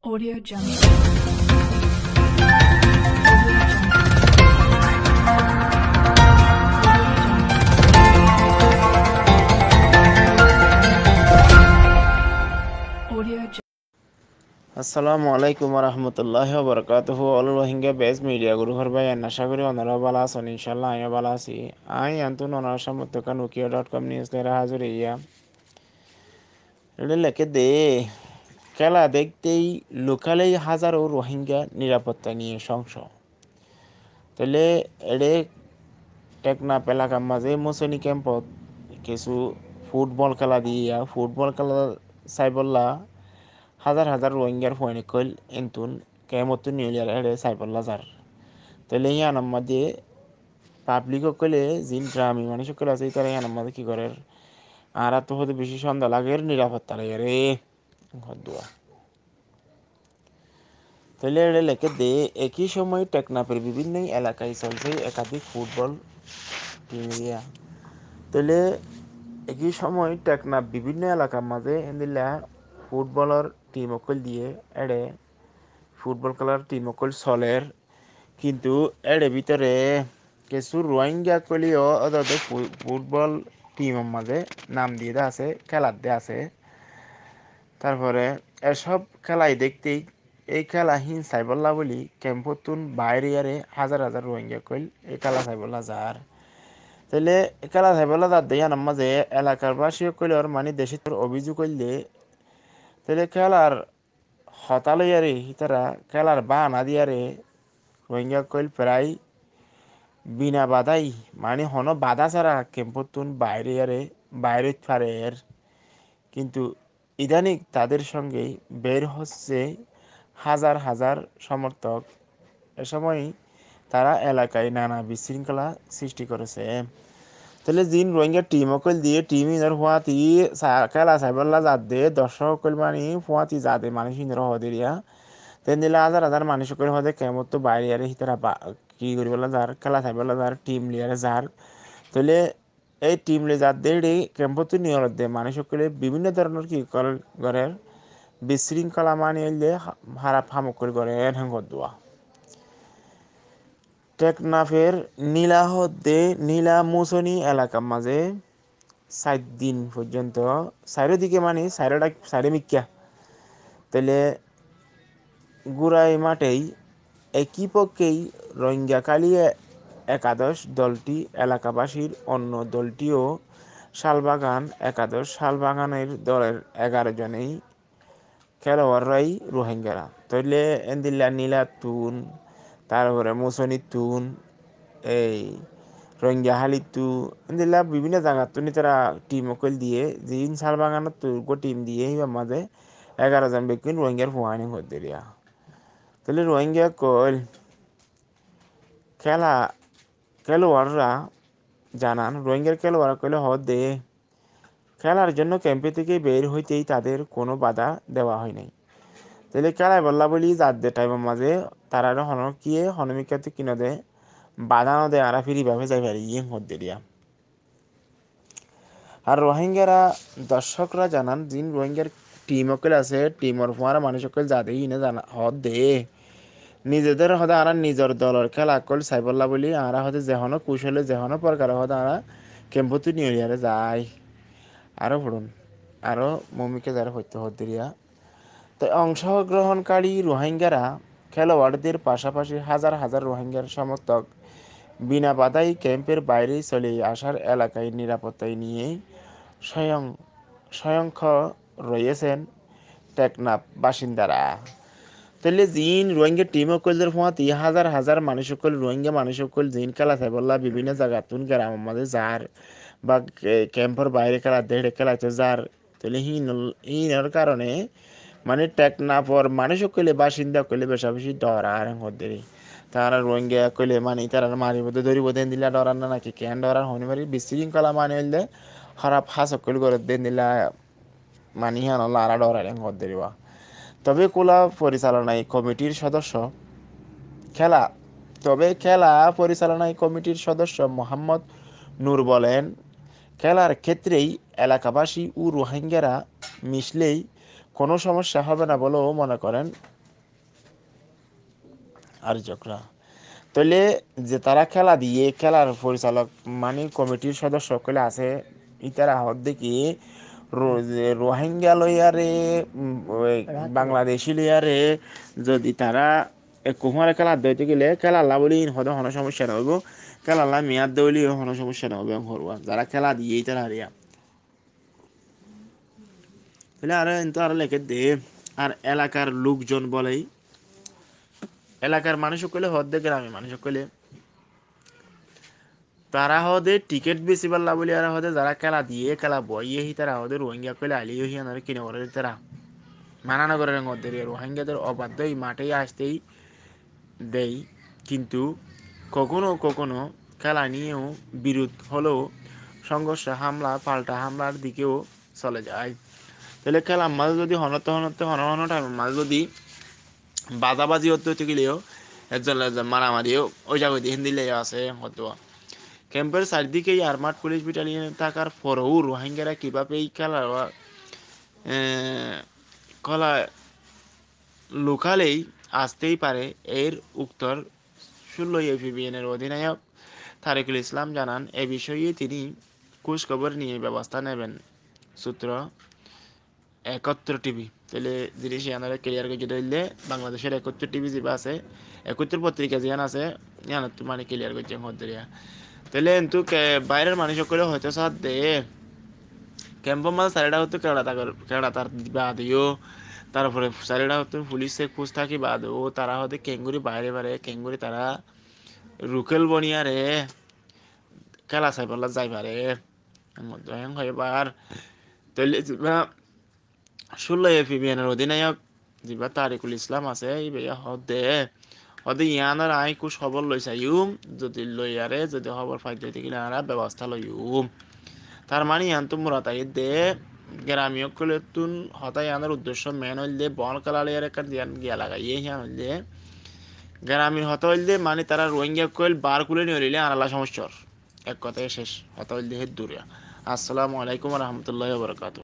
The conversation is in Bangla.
Audio Jungle. Audio Jungle. আসসালামু আলাইকুম রহমতুল্লাহ বরকাতুহু অল রোহিঙ্গা বেজ মিডিয়া গ্রুপের ভাই আশা করি ওনারা ভালো আছেন ইনশাল্লাহ আমিও ভালো আছি আন্তন ওনার সমর্থকা nukia.com নিউজ লেরা হাজির ইয়া এটা লেখে দে খেলা দেখতেই লোকালেই হাজারো রোহিঙ্গা নিরাপত্তা নিয়ে সংশয় তাহলে এডে টেকনাফ এলাকার মাঝে মুসনি ক্যাম্পত কিছু ফুটবল খেলা দিয়া ফুটবল খেলা চাইবল্লা হাজার হাজার রোহিঙ্গার ফয়নিকল এন্তুন কেমতুন নিউলিয়ার হেডে সাইবল্লা যার তাহলে ইয়ান আমাদের পাবলিক কলে জিন গ্রামী মানুষ সকলে আছে তারা ইয়ান আমাদের কি করে আর তো হতে বেশি সন্ধ্যা লাগে নিরাপত্তা লাগে রে দোয়া তাহলে এটা লেখে দে একই সময় টেকনাফের বিভিন্ন এলাকায় চলছে একাধিক ফুটবল টিমিয়া তাহলে একই সময় টেকনাফ বিভিন্ন এলাকার মাঝে এদিলা ফুটবলের টিম অকল দিয়ে এড়ে ফুটবল খেলার টিম অকল চলের কিন্তু এর ভিতরে কিছু রোহিঙ্গা কলিও ওদের ফুটবল টিমের মাঝে নাম দিয়ে আছে খেলার দিয়ে আছে তারপরে এসব খেলাই দেখতেই এই খেলা হিন সাইবল্লা বলি ক্যাম্পতুন বাইরে আরে হাজার হাজার রোহিঙ্গা কইল এই খেলা সাইবল্লা যার তাহলে এই খেলা সাইবল্লা যার দেয়ান মাঝে এলাকার বাসী কইলর মানে দেশে তোর অভিযোগ করলে তাহলে খেলার হতালইয়ারে তারা খেলার বাহানা দিয়ারে রোহিঙ্গা কইল প্রায় বিনা বাধাই মানে হন বাধা ছাড়া ক্যাম্পতুন বাইরে আরে বাইরে পারে কিন্তু ইদানিং তাদের সঙ্গে বের হচ্ছে হাজার হাজার সমর্থক এ সময় তারা এলাকায় নানা বিশৃঙ্খলা সৃষ্টি করেছে তাহলে জিন রোহিঙ্গা টিম অকল দিয়ে টিম ইনার ফুয়াতি খেলা সাইবল্লা যাদ দে দর্শক অকল মানে ফুয়াতি যাদে মানুষ ইনার হদিয়া তেন দিলে হাজার হাজার মানুষ অকল হদে কেমন তো বাইরে আরে হিতারা কি করিবলা যার খেলা সাইবল্লা যার টিম লিয়ারে যার তাহলে এই টিম লে যার দে ক্যাম্পত নিয়র দে মানুষ সকলে বিভিন্ন ধরনের কি করে বিশৃঙ্খলা মানিয়ে হারা ফামুক করে হ্যাঙ্গর দোয়া টেকনাফের নীলাহদ্দে নীলা মুসনি এলাকার মাঝে 7 দিন পর্যন্ত চারিদিকে মানে সাইডে মিক্কা তাহলে গুড়াই মাঠেই একই পক্ষেই রোহিঙ্গা কালিয়ে একাদশ দলটি এলাকাবাসীর অন্য দলটিও শালবাগান একাদশ শালবাগানের দলের 11 জনেই খেলোয়াড়রাই রোহিঙ্গারা তাইলে এন্দিল্লা নীলা তুন তারপরে মুসনি তুন এই রোহিঙ্গা হালিতু এন্দিল্লা বিভিন্ন জায়গার তুনি তারা টিম অকল দিয়ে জিন শালবাগানের তুর্গ টিম দিয়ে মাঝে 11 জন ব্যক্তি রোহিঙ্গার ফুয়ানি হতে দিয়া তাহলে রোহিঙ্গা কল খেলোয়াড়রা জানান রোহিঙ্গার খেলোয়াড় কইলে দে খেলার জন্য ক্যাম্পে থেকে বের হইতেই তাদের কোনো বাধা দেওয়া হয় নাই তাহলে খেলায় বললা বলি যাদের টাইমের মাঝে তারা কিয়ে হনমিকাতে কিনে দে বাধা না দেয় আরা ফিরি ভাবে যাই পারি ইয়ে মধ্যে দিয়া আর রোহিঙ্গারা দর্শকরা জানান যিন রোহিঙ্গার টিম অকল আছে টিমর ফুয়ারা মানুষ অকল যাদের ইনে জানা দে নিজেদের হতে আরা নিজের দলের খেলা কল সাইবল্লা বলি আরা হতে যেহনো কৌশলে যেহনো প্রকার হতে আরা ক্যাম্পতি নিয়ে যায় আরও পড়ুন আরও মমিকে যারা হইতে হদ্দিয়া তো অংশগ্রহণকারী রোহিঙ্গারা খেলোয়াড়দের পাশাপাশি হাজার হাজার রোহিঙ্গার সমর্থক বিনা বাধাই ক্যাম্পের বাইরে চলে আসার এলাকায় নিরাপত্তায় নিয়ে স্বয়ংক্ষ রয়েছেন টেকনাফ বাসিন্দারা তাহলে জিন রোহিঙ্গা টিম অকলদের ফোঁয়াতি হাজার হাজার মানুষ সকল রোহিঙ্গা মানুষ সকল জিন খেলা থাকবল্লা বিভিন্ন জায়গা তুন গ্রাম আমাদের যার বা ক্যাম্পের বাইরে খেলা দেড়ে খেলাতে যার তাহলে হিনার কারণে মানে টেকনাফর মানুষ কইলে বাসিন্দা কইলে বেশা বেশি ডর আর হদের তারা রোহিঙ্গা কইলে মানে তারা মারিব ধরিব দেন দিলা ডরার না নাকি কেন ডরার হনি মারি বিশৃঙ্খলা মানে হইলে খারাপ হাস কইল করে দেন দিলা মানি হান আরা ডরার হদের তবে কোলা পরিচালনায় কমিটির সদস্য খেলা খেলা পরিচালনায় কমিটির সদস্য মোহাম্মদ নূর বলেন খেলার ক্ষেত্রেই এলাকাবাসী ও রোহিঙ্গারা মিশলেই কোনো সমস্যা হবে না বলেও মনে করেন আয়োজকরা। তাহলে যে তারা খেলা দিয়ে খেলার পরিচালক মানে কমিটির সদস্য সকলে আছে ইতারা হদ দেখি রোহিঙ্গা লইয়ারে বাংলাদেশি লইয়ারে যদি তারা কুমারে খেলা দইতে গেলে খেলা আল্লাহ বলি হয়তো কোনো সমস্যা না হইব, খেলা আল্লাহ মেয়াদ দৌলি কোনো সমস্যা না হবে হরুয়া যারা খেলা দিয়েই তারা হারিয়া তাহলে আর কিন্তু আর লেখে দে আর এলাকার লোকজন বলেই এলাকার মানুষ কইলে হদ দে গ্রামের মানুষ কইলে তারা হদে টিকিট বেশি পাল্লা বলি আর হদে যারা খেলা দিয়ে খেলা বইয়ে হি তারা হদে রোহিঙ্গা কইলে আলিও হি আনারে কিনে করে তারা মানানগরের মধ্যে রোহিঙ্গাদের অবাধ্য এই মাঠেই আসতেই দেয় কিন্তু কখনো কখনো খেলা নিয়েও বিরোধ হলেও সংঘর্ষ হামলা পাল্টা হামলার দিকেও চলে যায় তাহলে খেলার মাঝে যদি হনতে টাইমের মাঝে যদি বাজাবাজি হতে গেলেও একজন মারামারিও ওই জায়গায় দিয়ে হিন্দি লেগে আছে হয়তো ক্যাম্পের চারদিকেই আর্মাড পুলিশ ব্যাটালিয়ন থাকার পরেও রোহিঙ্গারা কীভাবে এই খেলা লোকালেই আসতেই পারে এর উত্তর 16 এপিবিএনের অধিনায়ক তারিকুল ইসলাম জানান এ বিষয়ে তিনি খোঁজখবর নিয়ে ব্যবস্থা নেবেন সূত্র 71 টিভি তাহলে জিনিস ইয়ানারা ক্লিয়ার করে দিলে বাংলাদেশের 71 টিভি যেবা আছে 71 পত্রিকা যেখান আছে ইয়ানত মানে ক্লিয়ার করছে হদ্দরিয়া তাহলে কিন্তু বাইরের মানুষ করে হয়তো সাথ দে ক্যাম্পের মাঝে চারিটা হতো কেড়া তার দিও তারপরে চারিটা হতো পুলিশে খোঁজ থাকি বাদেও তারা হতে কেঙ্গুরি বাইরে বাইরে কেঙ্গুরি তারা রুকেল বনিয়ারে খেলা চাই পারলা যাই পারে মধ্যে এবার তাহলে 16 এপিবিএনের অধিনায়ক যেবা তারিকুল ইসলাম আছে এই বেয়া হদে ইয়ানার আই কুছ খবর লই চাইম যদি লইয়ারে যদি খবর পাই দিতে গেলে আরা ব্যবস্থা লইম তার মানে ইয়ান তো মুরাতাই দে গ্রামীয় কলেতুন হতাই আনার উদ্দেশ্য মেন হইলে বন কালালিয়ার একটা গিয়া লাগাইয়ে হিয়ান হইলে গ্রামীণ হতা হইলে মানে তারা রোহিঙ্গা কইল বার কুলে নিয়ে হইলে আনালা সমস্যার এক কথায় শেষ হতা হইলে হে দূরে আসসালামু আলাইকুম রহমতুল্লাহ বরকাত